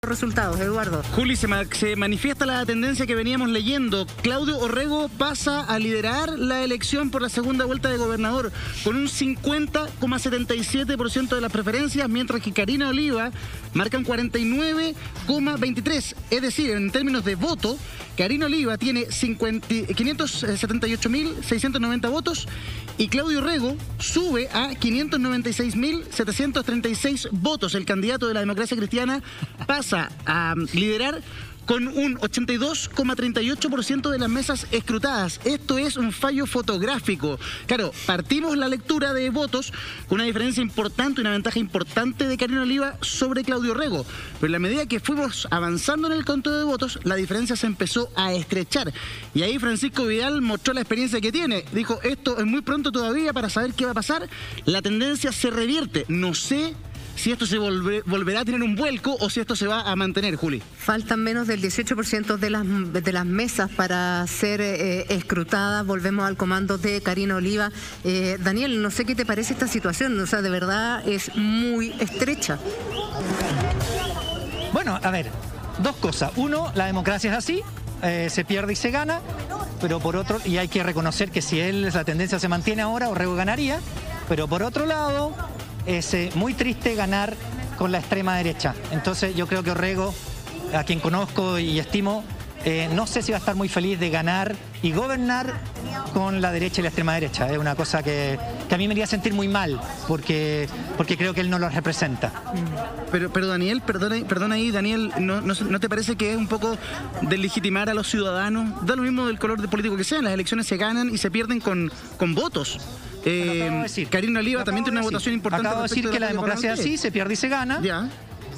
resultados, Eduardo. Juli, se manifiesta la tendencia que veníamos leyendo. Claudio Orrego pasa a liderar la elección por la segunda vuelta de gobernador con un 50,77% de las preferencias, mientras que Karina Oliva marca un 49,23%. Es decir, en términos de voto, Karina Oliva tiene 578.690 votos y Claudio Orrego sube a 596.736 votos. El candidato de la democracia cristiana pasa a liderar con un 82,38% de las mesas escrutadas. Esto es un fallo fotográfico. Claro, partimos la lectura de votos con una diferencia importante, una ventaja importante de Karina Oliva sobre Claudio Orrego. Pero en la medida que fuimos avanzando en el conteo de votos, la diferencia se empezó a estrechar. Y ahí Francisco Vidal mostró la experiencia que tiene. Dijo, esto es muy pronto todavía para saber qué va a pasar. La tendencia se revierte. No sé si esto se volverá a tener un vuelco o si esto se va a mantener, Juli. Faltan menos del 18% de las mesas para ser escrutadas. Volvemos al comando de Karina Oliva. Daniel, no sé qué te parece esta situación. O sea, de verdad es muy estrecha. Bueno, a ver, dos cosas. Uno, la democracia es así, se pierde y se gana, pero por otro, y hay que reconocer que si la tendencia se mantiene ahora, Orrego ganaría, pero por otro lado, es muy triste ganar con la extrema derecha. Entonces yo creo que Orrego, a quien conozco y estimo, no sé si va a estar muy feliz de ganar y gobernar con la derecha y la extrema derecha. Es una cosa que a mí me haría sentir muy mal, porque creo que él no lo representa. Pero Daniel, perdona ahí, Daniel, ¿no te parece que es un poco deslegitimar a los ciudadanos? Da lo mismo del color de político que sea, las elecciones se ganan y se pierden con votos. Karina Oliva también tiene una votación importante. Acabo de decir que la democracia es así, se pierde y se gana. Ya.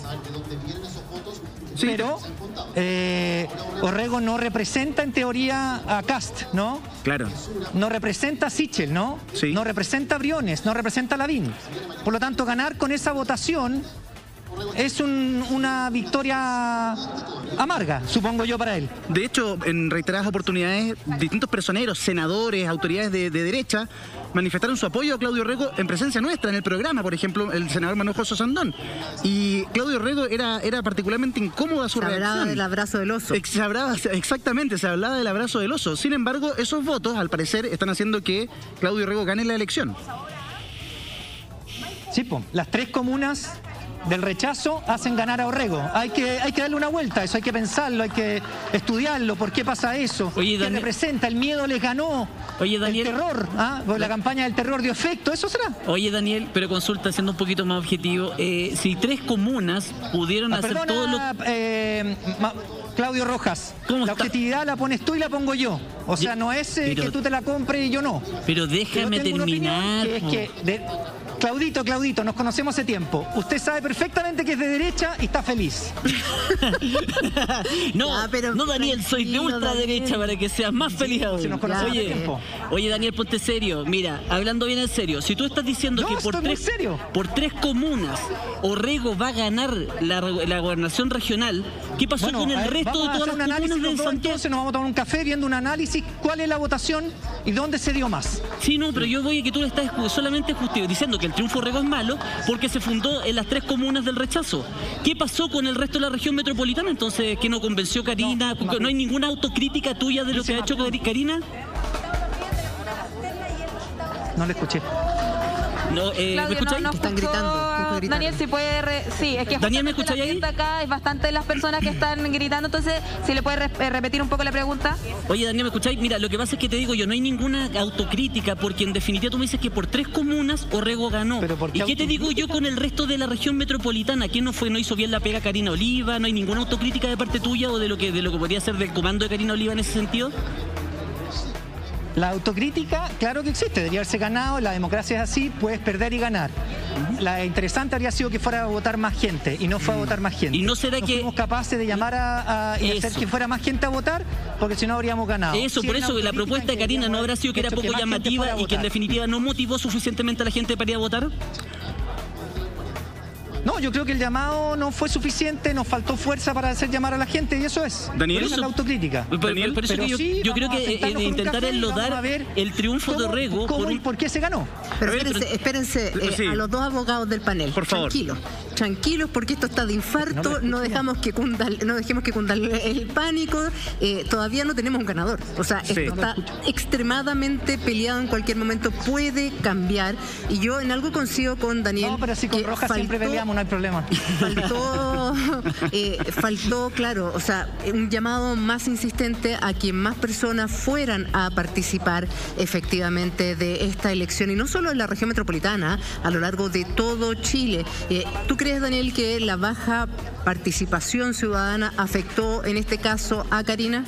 Sí, pero Orrego no representa en teoría a Kast, ¿no? Claro. No representa a Sichel, ¿no? Sí. No representa a Briones, no representa a Lavín. Por lo tanto, ganar con esa votación es una victoria amarga, supongo yo, para él. De hecho, en reiteradas oportunidades, distintos personeros, senadores, autoridades de derecha, manifestaron su apoyo a Claudio Orrego en presencia nuestra, en el programa, por ejemplo, el senador Manuel José Sandón. Y Claudio Orrego era particularmente incómoda su reacción. Se hablaba del abrazo del oso. Exactamente, se hablaba del abrazo del oso. Sin embargo, esos votos, al parecer, están haciendo que Claudio Orrego gane la elección. Sí, pues, las 3 comunas del rechazo hacen ganar a Orrego. Hay que darle una vuelta a eso, hay que pensarlo, hay que estudiarlo, por qué pasa eso. Oye, ¿Qué representa? El miedo les ganó. Oye, Daniel, el terror, la campaña del terror dio efecto, ¿eso será? Oye, Daniel, pero consulta, siendo un poquito más objetivo, si 3 comunas pudieron hacer todo lo... Claudio Rojas, la objetividad la pones tú y la pongo yo. O sea, no es que tú te la compres y yo no. Pero déjame terminar. Claudito, nos conocemos hace tiempo. Usted sabe perfectamente que es de derecha y está feliz. No, Daniel, soy de ultraderecha para que seas más feliz aún. Si nos conocemos hace tiempo. Oye, Daniel, ponte serio. Mira, hablando bien en serio, si tú estás diciendo que por 3 comunas Orrego va a ganar la gobernación regional, ¿qué pasó con el resto de todas las comunas de Santiago? Entonces nos vamos a tomar un café viendo un análisis, cuál es la votación y dónde se dio más. Sí, no, pero yo voy a que tú le estás solamente diciendo que el triunfo Orrego es malo porque se fundó en las 3 comunas del rechazo. ¿Qué pasó con el resto de la región metropolitana? Entonces, ¿qué no convenció Karina? ¿No hay ninguna autocrítica tuya de lo que ha hecho Karina? No le escuché. No, Claudio, ¿me escucháis? no Están gritando. Daniel, si puede... Sí, es que Daniel, ¿me escucháis ahí? Acá es bastante las personas que están gritando, entonces, si le puede repetir un poco la pregunta. Oye, Daniel, ¿me escucháis? Mira, lo que pasa es que te digo yo, no hay ninguna autocrítica, porque en definitiva tú me dices que por 3 comunas Orrego ganó. ¿Y qué te digo yo con el resto de la región metropolitana? ¿Quién no hizo bien la pega Karina Oliva? ¿No hay ninguna autocrítica de parte tuya o de lo que podría ser del comando de Karina Oliva en ese sentido? La autocrítica, claro que existe, debería haberse ganado, la democracia es así, puedes perder y ganar. La interesante habría sido que fuera a votar más gente, y no fue a votar más gente. ¿Y no será que fuimos capaces de llamar y hacer que fuera más gente a votar? Porque si no habríamos ganado. Eso, por eso la propuesta de Karina no habrá sido que era poco llamativa y que en definitiva no motivó suficientemente a la gente para ir a votar. No, yo creo que el llamado no fue suficiente, nos faltó fuerza para hacer llamar a la gente y eso es. Daniel, esa es la autocrítica. Daniel, por eso que yo creo que intentar enlodar el triunfo de Orrego ¿Cómo y por qué se ganó? Pero espérense, sí. a los 2 abogados del panel. Por favor. Tranquilo. tranquilos porque esto está de infarto, no dejemos que cunda el pánico, todavía no tenemos un ganador. O sea, esto está extremadamente peleado, en cualquier momento puede cambiar. Y yo en algo coincido con Daniel. No, pero si con Rojas siempre peleamos, no hay problema. Faltó, claro, o sea, un llamado más insistente a que más personas fueran a participar efectivamente de esta elección, y no solo en la región metropolitana, a lo largo de todo Chile. ¿Tú crees, Daniel, que la baja participación ciudadana afectó en este caso a Karina?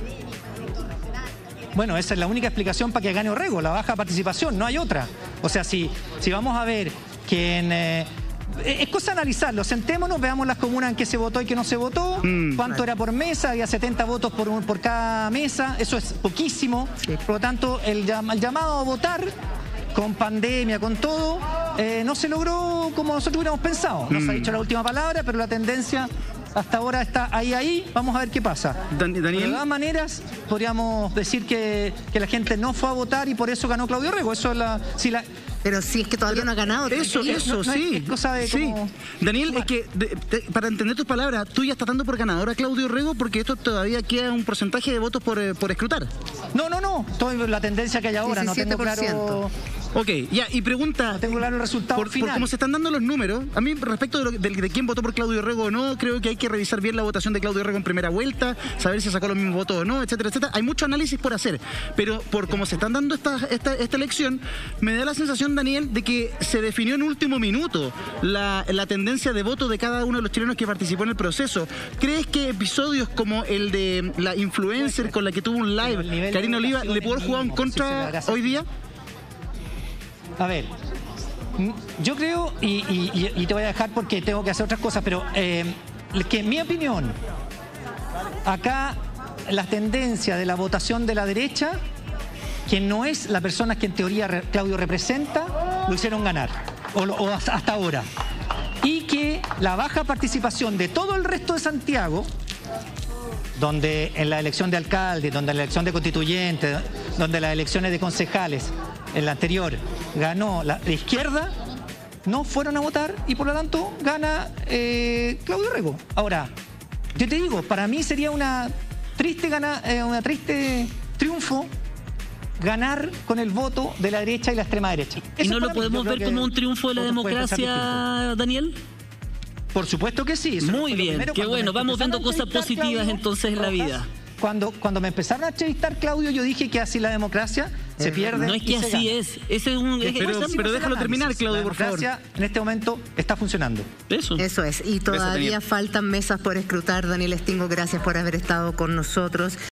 Bueno, esa es la única explicación para que gane Orrego, la baja participación, no hay otra. O sea, si vamos a ver que es cosa de analizarlo, sentémonos, veamos las comunas en que se votó y que no se votó, cuánto era por mesa, había 70 votos por cada mesa, eso es poquísimo. Por lo tanto, el llamado a votar con pandemia, con todo, no se logró como nosotros hubiéramos pensado. No se ha dicho la última palabra, pero la tendencia hasta ahora está ahí, vamos a ver qué pasa. Daniel. De todas maneras, podríamos decir que la gente no fue a votar y por eso ganó Claudio Orrego. Eso es pero si es que todavía no ha ganado. Eso, sí. Es cosa de cómo... Daniel, es que para entender tus palabras, tú ya estás dando por ganador a Claudio Orrego porque esto todavía queda un porcentaje de votos por escrutar. No. La tendencia que hay ahora, 17%. No tengo claro... Ok, ya, y pregunta... No tengo claro el resultado final. Por cómo se están dando los números, a mí respecto de quién votó por Claudio Orrego o no, creo que hay que revisar bien la votación de Claudio Orrego en primera vuelta, saber si sacó los mismos votos o no, etcétera, etcétera. Hay mucho análisis por hacer, pero por cómo se están dando esta elección, me da la sensación, Daniel, de que se definió en último minuto la tendencia de voto de cada uno de los chilenos que participó en el proceso. ¿Crees que episodios como el de la influencer con la que tuvo un live, Karina Oliva, le pudo haber jugado en contra hoy día? A ver, yo creo, y te voy a dejar porque tengo que hacer otras cosas, pero que en mi opinión, acá la tendencia de la votación de la derecha, que no es la persona que en teoría Claudio representa, lo hicieron ganar, o hasta ahora. Y que la baja participación de todo el resto de Santiago, donde en la elección de alcalde, donde en la elección de constituyentes, donde las elecciones de concejales, en la anterior, ganó la izquierda, no fueron a votar y por lo tanto gana Claudio Orrego. Ahora, yo te digo, para mí sería una triste triunfo ganar con el voto de la derecha y la extrema derecha. ¿Y no lo podemos ver como un triunfo de la democracia, Daniel? Por supuesto que sí. Muy bien, qué bueno, vamos viendo cosas positivas entonces en la vida. Cuando me empezaron a entrevistar, Claudio, yo dije que así la democracia se pierde. No es que así es. Ese es un... Pero déjalo terminar, Claudio, por favor. La democracia en este momento está funcionando. Eso es. Y todavía faltan mesas por escrutar. Daniel Stingo, gracias por haber estado con nosotros.